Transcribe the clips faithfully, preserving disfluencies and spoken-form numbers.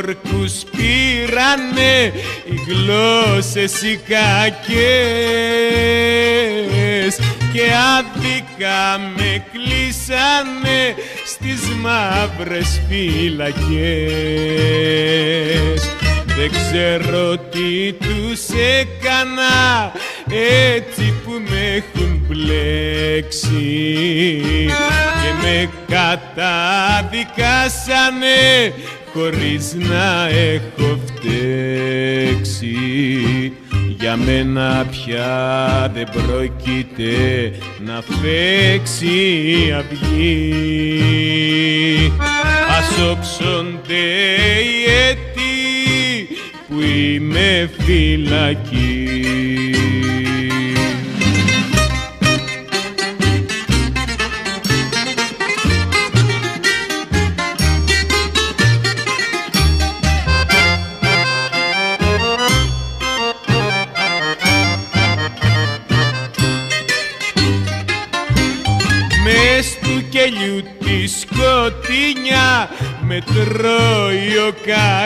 όρκους πήρανε οι γλώσσες οι κακές και άδικα με κλείσανε στις μαύρες φυλακές. Δεν ξέρω τι τους έκανα έτσι που με έχουν μπλέξει και με καταδικάσανε χωρίς να έχω φταίξει. Για μένα πια δεν πρόκειται να φέξει η αυγή. Ας όψονται οι έτη που είμαι φυλακή. Μες του κελιού τη σκοτεινιά με τρώει ο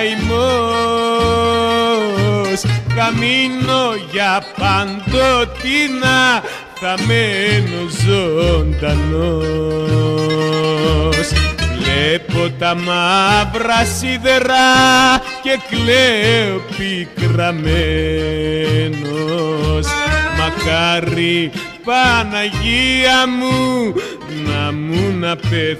καημός. Καμίνω για παντοτινά θα μένω ζωντανός. Βλέπω τα μαύρα σίδερα και κλαίω πικραμένος. Μακάρι Παναγία μου να μου να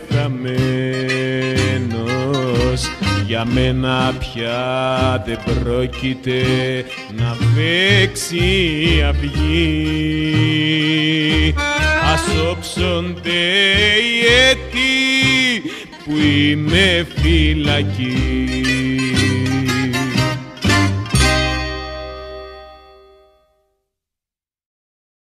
πεθαμένος. Για μένα πια δεν πρόκειται να φέξει η αυγή. Ας όψονται οι έτη που είμαι φυλακή.